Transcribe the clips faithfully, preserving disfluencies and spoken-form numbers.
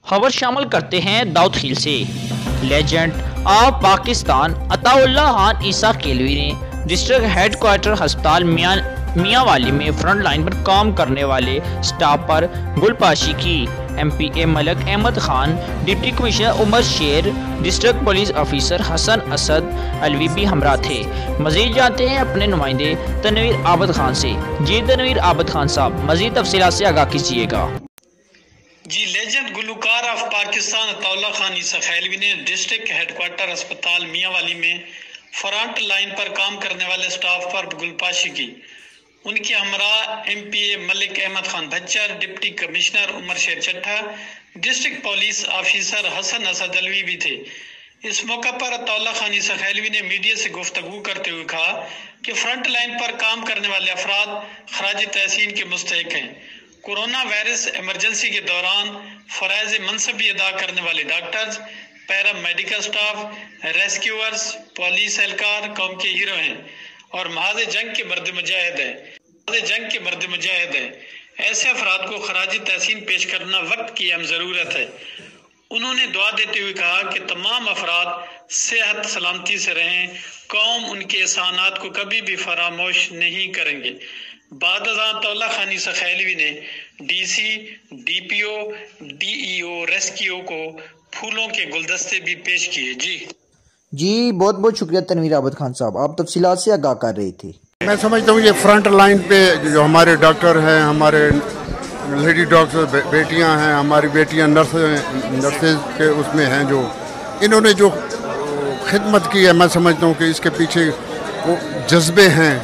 خبر شامل کرتے ہیں داؤد خیل سے۔ لیجنڈ آف پاکستان عطا اللہ خان عیسیٰ کیلوی نے ڈسٹرکٹ ہیڈ کوارٹر ہسپتال میاں میاں والی میں فرنٹ لائن پر کام کرنے والے سٹاف پر گلپاشی کی۔ M P A Malik Ahmad Khan, deputy commissioner Umar Sher, district police officer Hassan Asad Alvi بھی ہمراہ تھے۔ مزید جانتے ہیں اپنے نمائندے تنویر عابد خان سے۔ جی تنویر عابد خان صاحب، مزید تفصیلات سے آگاہ کیجیے گا۔ جی لیجنڈ گلوکار آف پاکستان عطا اللہ خان عیسیٰ کیلوی نے ڈسٹرکٹ ہیڈ کوارٹر ہسپتال میاں والی میں فرنٹ لائن پر کام کرنے والے سٹاف پر گلپاشی کی۔ ان کے ہمراہ M P A Malik Ahmad Khan Bachar, deputy commissioner Umar Sher Chattha, district police officer Hassan Asad Alvi بھی تھے۔ اس موقع پر عطا اللہ خان عیسیٰ کیلوی نے میڈیا سے گفتگو کرتے ہوئے کہا کہ فرنٹ لائن پر کام کرنے والے افراد خراج تحسین کے مستحق ہیں۔ کورونا وائرس ایمرجنسی کے دوران فرائض منصبی ادا کرنے والے doctors, para medical staff, rescuers, police اہلکار قوم کے ہیرو ہیں اور محاذ جنگ کے مرد مجاہد ہیں محاذ جنگ کے مرد مجاہد ہیں ایسے افراد کو خراج تحسین پیش کرنا وقت کی اہم ضرورت ہے۔ انہوں نے دعا دیتے ہوئے کہا کہ تمام افراد صحت سلامتی سے رہیں، قوم ان کے احسانات کو کبھی بھی فراموش نہیں کریں گے۔ بعد ازاں عطا اللہ خان عیسیٰ کیلوی نے D C, D P O, D E O, rescue کو پھولوں کے گلدستے بھی پیش کیے۔ جی جی بہت بہت شکریہ تنویر عابد خان صاحب، آپ تفصیلات سے آگاہ کر رہے تھے۔ میں سمجھتا ہوں یہ فرنٹ لائن پہ جو ہمارے ڈاکٹر ہیں، ہمارے لیڈی ڈاکٹر بیٹیاں ہیں، ہماری بیٹیاں نرس نرسز کے اس میں ہیں، جو انہوں نے جو خدمت کی ہے، میں سمجھتا ہوں کہ اس کے پیچھے وہ جذبے ہیں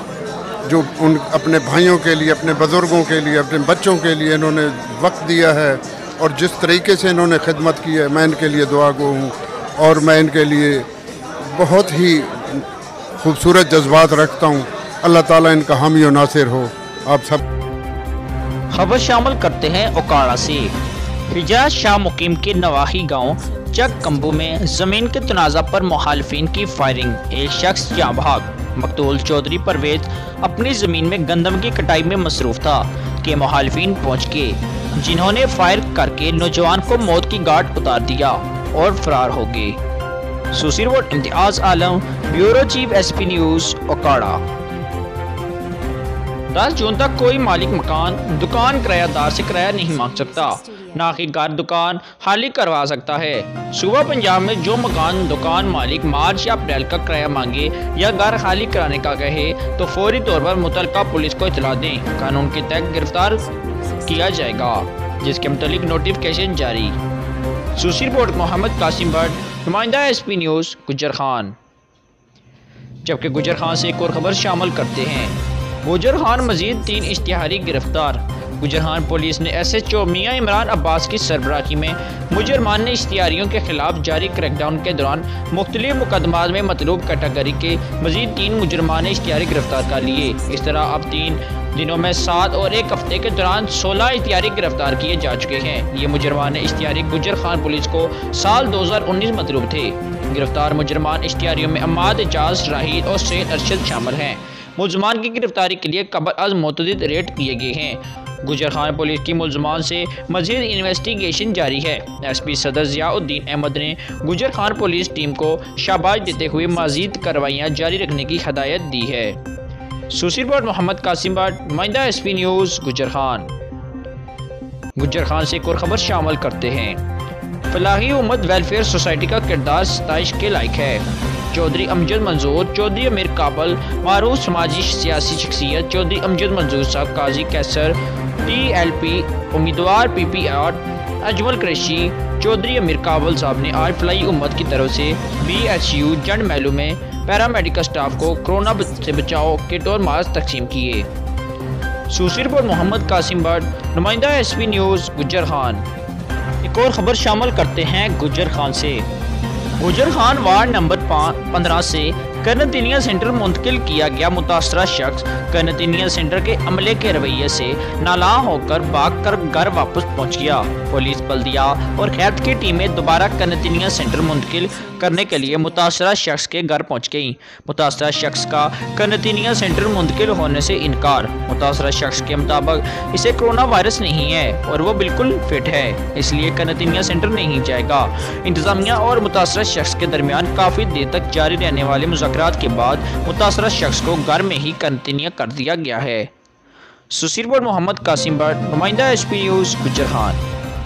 جو ان اپنے بھائیوں کے لیے، اپنے بزرگوں کے لیے، اپنے بچوں کے لیے انہوں نے وقت دیا ہے، اور جس طریقے سے انہوں نے خدمت کی ہے، میں ان کے لیے دعا گو ہوں اور میں ان کے لیے بہت ہی خوبصورت جذبات رکھتا ہوں۔ اللہ تعالیٰ ان کا حامی و ناصر ہو۔ آپ سب خبر شامل کرتے ہیں اوکاڑا سے۔ حجاز شاہ مقیم کے نواحی گاؤں چک کمبو میں زمین کے تنازع پر مخالفین کی فائرنگ، ایک شخص جاں بحق۔ مقتول چودھری پرویز اپنی زمین میں گندم کی کٹائی میں مصروف تھا کہ مخالفین پہنچ کے جنہوں نے فائر کر کے نوجوان کو موت کی گھاٹ اتار دیا اور فرار ہو گئے۔ سوسی report Imtiaz Alam, bureau chief S P news, Okara. دس جون تک کوئی مالک مکان دکان کرایہ دار سے کرایہ نہیں مانگ سکتا، نہ کہ گھر دکان خالی کروا سکتا ہے۔ صوبہ پنجاب میں جو مکان دکان مالک مارچ یا اپریل کا کرایہ مانگے یا گھر خالی کرانے کا کہے تو فوری طور پر متعلقہ پولیس کو اطلاع دیں، قانون کے تحت گرفتار کیا جائے گا، جس کے متعلق نوٹیفکیشن جاری۔ سوسی رپورٹ محمد قاسم بٹ، نمائندہ S P news, Gujar Khan. جبکہ گجر خان سے ایک اور خبر شامل کرتے ہیں۔ گجر خان مزید تین اشتہاری گرفتار۔ گجر خان پولیس نے S H O Mian Imran عباس کی سربراہی میں مجرمان نے اشتہاریوں کے خلاف جاری کریک ڈاؤن کے دوران مختلف مقدمات میں مطلوب کیٹیگری کے مزید تین مجرمان اشتہاری گرفتار کر لیے۔ اس طرح اب تین دنوں میں سات اور ایک ہفتے کے دوران سولہ اشتہاری گرفتار کیے جا چکے ہیں۔ یہ مجرمان اشتہاری گجر خان پولیس کو سال دو ہزار انیس مطلوب تھے۔ گرفتار مجرمان اشتہاریوں میں اماد اعجاز، راہید اور سید ارشد شامل ہیں۔ ملزمان کی گرفتاری کے لیے قبل از متعدد ریڈ کیے گئے ہیں۔ گجر خان پولیس کی ملزمان سے مزید انویسٹیگیشن جاری ہے۔ ایس پی صدر ضیاء الدین احمد نے گجر خان پولیس ٹیم کو شاباش دیتے ہوئے مزید کارروائیاں جاری رکھنے کی ہدایت دی ہے۔ سوسی رپورٹ محمد قاسم بٹ، نمائندہ S P news, Gujar Khan. Gujar Khan سے ایک اور خبر شامل کرتے ہیں۔ فلاحی امت ویلفیئر سوسائٹی کا کردار ستائش کے لائق ہے۔ چودھری امجد منظور، چودھری امیر کابل، معروف سماجی سیاسی شخصیت چودھری امجد منظور صاحب، قاضی کیسر، ٹی ایل پی امیدوار P P R Ajmal Qureshi, Chaudhry Amir Kabal Sahib نے آج فلاحی امت کی طرف سے بی ایچ یو جنڈ محلو میں پیرامیڈیکل سٹاف کو کرونا سے بچاؤ کٹ اور ماسک تقسیم کیے۔ سوسی رپورٹ محمد قاسم بٹ، نمائندہ S P news, Gujar Khan. ایک اور خبر شامل کرتے ہیں گجر خان سے۔ گجر خان وارڈ نمبر پندرہ سے करनतीनिया सेंटर मुंतकिल किया गया। मुतासरा शख्स करनतीनिया सेंटर के अमले के रवैये से नालां होकर भाग कर घर वापस पहुंच गया। पुलिस, बल्दिया और खैर की टीमें दोबारा करनतीनिया सेंटर मुंतकिल करने के लिए मुतासरा शख्स के घर पहुंच गईं। मुतासरा शख्स का करनतीनिया सेंटर मुंतकिल होने से इनकार। मुतासरा शख्स के मुताबिक इसे कोरोना वायरस नहीं है और वो बिल्कुल फिट है, इसलिए करनतीनिया सेंटर नहीं जाएगा। इंतजामिया और मुतासरा शख्स के दरमियान काफ़ी देर तक जारी रहने वाले मुज़ाकरात के बाद मुतासरा शख्स को घर में ही करनतीनिया कर दिया गया है। सुसीर बोर्ड मोहम्मद कासिम भट्ट, नुमाइंदा एस पी न्यूज़ गुजरात।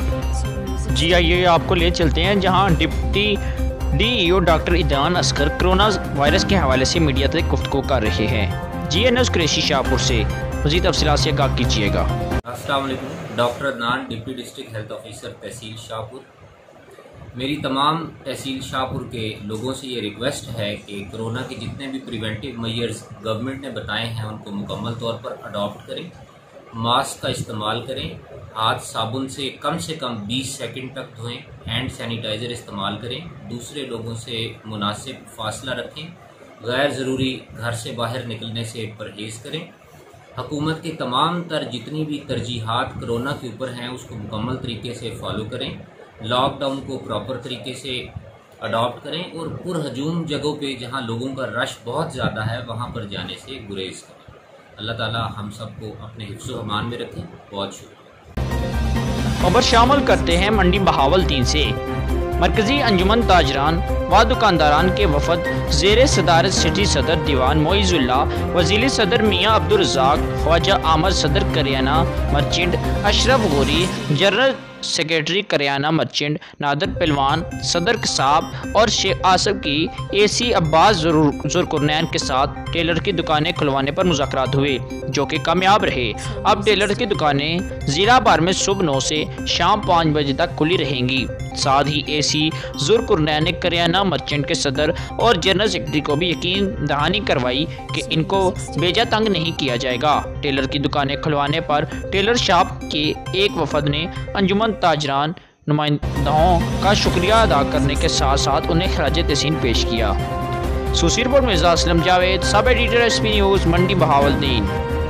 जी आइए आपको ले चलते हैं जहां deputy D E O doctor इदरान असगर कोरोना वायरस के हवाले से मीडिया तक गुफ्तगू कर रहे हैं। जी एन एस कुरैशी शाहपुर से मज़ीद तफसीलात से आगाह कीजिएगा। अस्सलाम वालेकुम। Doctor Adnan, deputy district health officer तहसील शाहपुर। मेरी तमाम तहसील शाहपुर के लोगों से ये रिक्वेस्ट है कि कोरोना के जितने भी प्रिवेंटिव मेजर्स गवर्नमेंट ने बताए हैं उनको मुकम्मल तौर पर अडॉप्ट करें। मास्क का इस्तेमाल करें, हाथ साबुन से कम से कम बीस सेकंड तक धोएं, हैंड सैनिटाइज़र इस्तेमाल करें, दूसरे लोगों से मुनासिब फासला रखें, गैर ज़रूरी घर से बाहर निकलने से परहेज़ करें। हुकूमत के तमाम तर जितनी भी तरजीहात कोरोना के ऊपर हैं उसको मुकम्मल तरीके से फॉलो करें। लॉकडाउन को प्रॉपर तरीके से अडॉप्ट करें और पुरहजूम जगहों पे जहां लोगों का रश बहुत ज़्यादा है वहां पर जाने से गुरेज करें। अल्लाह ताला हम सबको अपने हिफ्ज़ व अमान में रखें। बहुत शुक्रिया। खबर शामिल करते हैं मंडी बहावलदीन से। मरकजी अंजुमन ताजरान व दुकानदारान के वफद ज़ेरे सदारत सिटी सदर दीवान मोइजुल्ला, वज़ीर सदर मियाँ अब्दुल रज़ाक, ख्वाजा आमद सदर kirana merchant, Ashraf Gori general secretary करियाना मर्चेंट, नादर पहलवान सदर कसाब और शेख आसफ की ए सी अब्बास ज़ुरकुरनैन के साथ टेलर की दुकानें खुलवाने पर मुज़ाकरात हुए जो कि कामयाब रहे। अब टेलर की दुकानें ज़िला भर में सुबह नौ से शाम पाँच बजे तक खुली रहेंगी। साथ ही ए सी ज़ुरकुरनैन ने करियाना मर्चेंट के सदर और जनरल सेक्रेटरी को भी यकीन दहानी करवाई कि इनको बेजा तंग नहीं किया जाएगा। टेलर की दुकानें खुलवाने पर टेलर शॉप के एक वफद ने अंजुमन ताजरान नुमाइंदों का शुक्रिया अदा करने के साथ साथ उन्हें खराज तहसीन पेश किया। सुसीर बोर्ड Mirza Aslam Javed, sub editor S P news Mandi Bahauddin.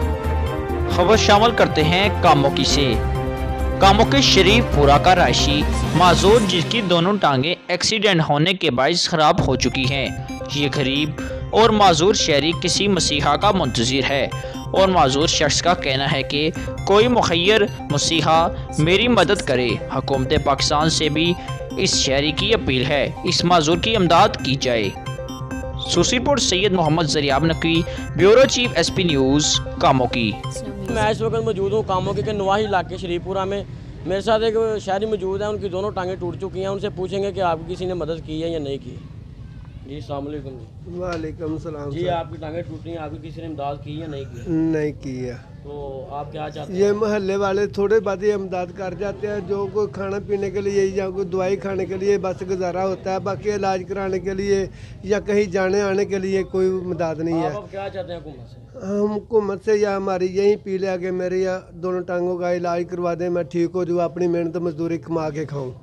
खबर शामिल करते हैं कामोकी से। कामोकी शरीफपुरा का रायशी माजूर जिसकी दोनों टांगें एक्सीडेंट होने के बायस ख़राब हो चुकी हैं। ये गरीब और माजूर शहरी किसी मसीहा का मुंतज़िर है और माजूर शख्स का कहना है कि कोई मुखय्यर मसीहा मेरी मदद करे। हुकूमत पाकिस्तान से भी इस शहरी की अपील है इस माजूर की इमदाद की जाए। सुसीपुर Syed Mohammad Zaryab Naqvi, bureau chief S P news Kamoke. मैं इस वक्त मौजूद हूँ कामोकी के नवाही इलाके शरीफपुरा में। मेरे साथ एक शहरी मौजूद है, उनकी दोनों टांगें टूट चुकी हैं। उनसे पूछेंगे कि आपकी किसी ने मदद की है या नहीं की। जी अस्सलाम वालेकुम जी। वालेकुम सलाम। जी आपकी टांगें टूटी हैं, आपकी किसी ने इमदाद की या नहीं की? नहीं की है। तो आप क्या चाहते हैं? ये मोहल्ले वाले थोड़े बहुत ही इमदाद कर जाते हैं, जो कोई खाना पीने के लिए या कोई दवाई खाने के लिए बस गुजारा होता है, बाकी इलाज कराने के लिए या कहीं जाने आने के लिए कोई इमदाद नहीं है। आप क्या चाहते हैं हुकूमत से? हम हुकूमत से या हमारी यही अपील है कि मेरी या दोनों टांगों का इलाज करवा दें, मैं ठीक हो जाऊँ, अपनी मेहनत मजदूरी कमा के खाऊँ।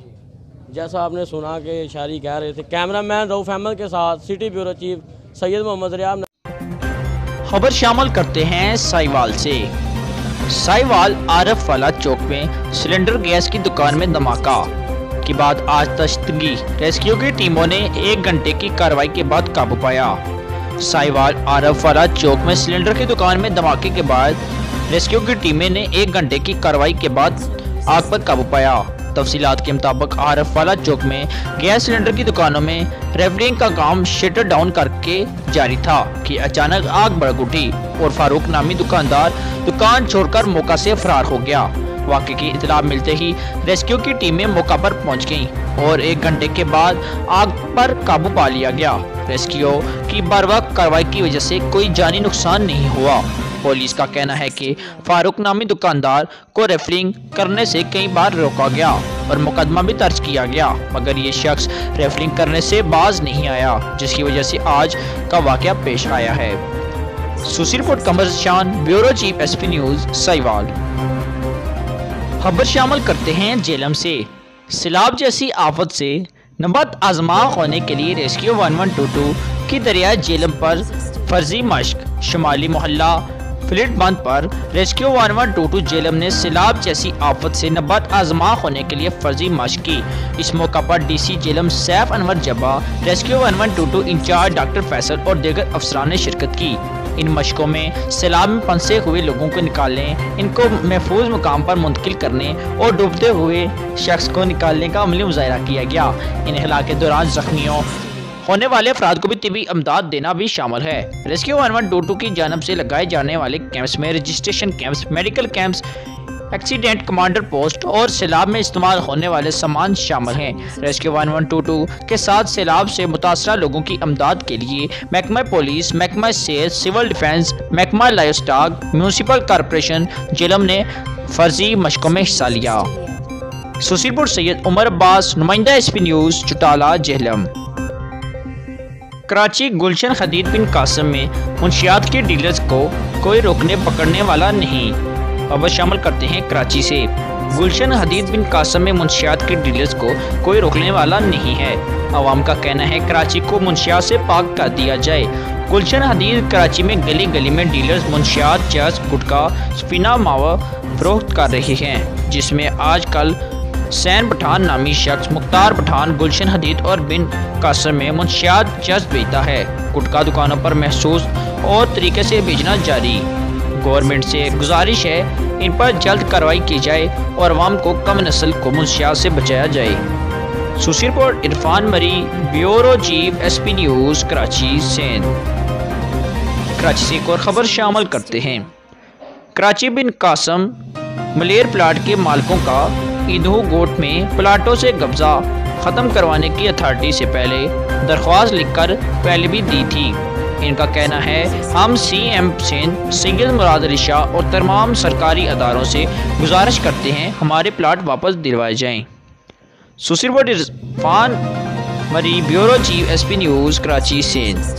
जैसा आपने सुना कि शायरी कह रहे थे। कैमरा मैन रऊफ अहमद के साथ city bureau chief Syed Mohammad Zaryab. खबर शामिल करते हैं साहिवाल से। साहिवाल आरफ वाला चौक में सिलेंडर गैस की दुकान में धमाका के बाद आज तश्तगी रेस्क्यू की टीमों ने एक घंटे की कार्रवाई के बाद काबू पाया। साहिवाल आरफ वाला चौक में सिलेंडर की दुकान में धमाके के बाद रेस्क्यू की टीमें ने एक घंटे की कार्रवाई के बाद आग पर काबू पाया। तफसीलात के मुताबिक आरफ वाला चौक में गैस सिलेंडर की दुकानों में रेफरिंग का काम शटर डाउन करके जारी था कि अचानक आग भड़क उठी और फारूक नामी दुकानदार दुकान छोड़कर मौका से फरार हो गया। वाक़े की इतला मिलते ही रेस्क्यू की टीमें मौका पर पहुंच गईं और एक घंटे के बाद आग पर काबू पा लिया गया। रेस्क्यू की बरवक्त कार्रवाई की वजह से कोई जानी नुकसान नहीं हुआ। पुलिस का कहना है कि फारूक नामी दुकानदार को रेफरिंग करने से कई बार रोका गया और मुकदमा भी दर्ज किया गया, मगर ये शख्स रेफरिंग करने से बाज नहीं आया, जिसकी वजह से आज का वाकया पेश आया है। सुसी report Qamar Shan, bureau chief S P news Sahiwal. खबर शामिल करते हैं जेलम से। सैलाब जैसी आफत से नबत आजमा होने के लिए rescue one one two two کی دریائے جہلم پر فرضی مشق، شمالی محلہ فلٹ بند پر rescue one one two two Jhelum نے سیلاب جیسی آفت سے نبات آزما ہونے کے لیے فرضی مشق کی۔ اس موقع پر ڈی سی جہلم سیف انور جبا، rescue one one two two incharge doctor Faisal اور دیگر افسران نے شرکت کی۔ ان مشقوں میں سیلاب میں پھنسے ہوئے لوگوں کو نکالنے، ان کو محفوظ مقام پر منتقل کرنے اور ڈوبتے ہوئے شخص کو نکالنے کا عملی مظاہرہ کیا گیا۔ ان ہلاکت کے دوران زخمیوں ہونے والے افراد کو بھی طبی امداد دینا بھی شامل ہے۔ Rescue one one two two کی جانب سے لگائے جانے والے کیمپس میں registration camps, medical camps, accident commander post اور سیلاب میں استعمال ہونے والے سامان شامل ہیں۔ Rescue one one two two کے ساتھ سیلاب سے متاثرہ لوگوں کی امداد کے لیے محکمہ پولیس، محکمہ صحت، سول ڈیفنس، محکمہ livestock, municipal corporation Jhelum نے فرضی مشقوں میں حصہ لیا۔ سوشل پور سید عمر عباس، نمائندہ S P news, Chatala Jhelum. Karachi Gulshan Hadeed Bin Qasim میں منشیات کے ڈیلرز کو کوئی روکنے پکڑنے والا نہیں۔ خبر شامل کرتے ہیں کراچی سے۔ گلشن حدید بن قاسم میں منشیات کے ڈیلرز کو کوئی روکنے والا نہیں ہے۔ عوام کا کہنا ہے کراچی کو منشیات سے پاک کر دیا جائے۔ گلشن حدید کراچی میں گلی گلی میں ڈیلرز منشیات، چرس، گٹکا، سفینہ ماوا فروخت کر رہے ہیں، جس میں آج کل حسین پٹھان نامی شخص مختار پٹھان گلشن حدید اور بن قاسم میں منشیات چرس بیچتا ہے۔ گٹکا دکانوں پر محسوس اور طریقے سے بیچنا جاری۔ گورنمنٹ سے گزارش ہے ان پر جلد کارروائی کی جائے اور عوام کو کم نسل کو منشیات سے بچایا جائے۔ Social report Irfan Marri, bureau chief S P news, Karachi Sindh. Karachi سے ایک اور خبر شامل کرتے ہیں۔ کراچی بن قاسم ملیر پلاٹ کے مالکوں کا ایدھو گوٹ میں پلاٹوں سے قبضہ ختم کروانے کی اتھارٹی سے پہلے درخواست لکھ کر پہلے بھی دی تھی۔ ان کا کہنا ہے ہم سی ایم سندھ سید مراد علی شاہ اور تمام سرکاری اداروں سے گزارش کرتے ہیں ہمارے پلاٹ واپس دلوائے جائیں۔ Social report Irfan Marri, bureau chief S P news, Karachi Sindh.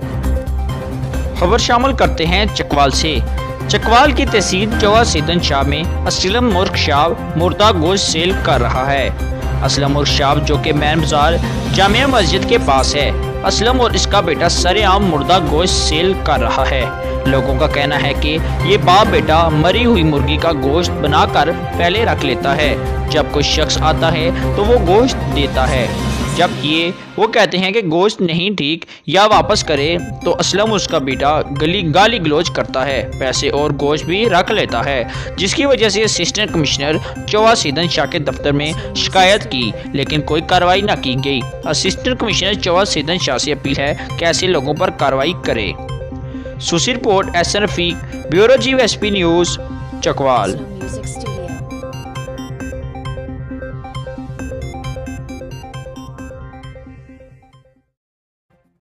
خبر شامل کرتے ہیں چکوال سے۔ چکوال کی تحصیل چوا سیدن شاہ میں اسلم مرغ شاب مردہ گوشت سیل کر رہا ہے۔ اسلم مرغ شاب جو کہ مین بازار جامعہ مسجد کے پاس ہے، اسلم اور اس کا بیٹا سرے عام مردہ گوشت سیل کر رہا ہے۔ لوگوں کا کہنا ہے کہ یہ باپ بیٹا مری ہوئی مرغی کا گوشت بنا کر پہلے رکھ لیتا ہے، جب کوئی شخص آتا ہے تو وہ گوشت دیتا ہے، جب یہ وہ کہتے ہیں کہ گوشت نہیں ٹھیک یا واپس کرے تو اسلم اس کا بیٹا گلی گالی گلوچ کرتا ہے، پیسے اور گوشت بھی رکھ لیتا ہے، جس کی وجہ سے اسسٹنٹ کمشنر چوا سیدن شاہ کے دفتر میں شکایت کی لیکن کوئی کارروائی نہ کی گئی۔ اسسٹنٹ کمشنر چوا سیدن شاہ سے اپیل ہے کہ ایسے لوگوں پر کارروائی کرے۔ Social report S N Rafiq, bureau chief S P news, Chakwal.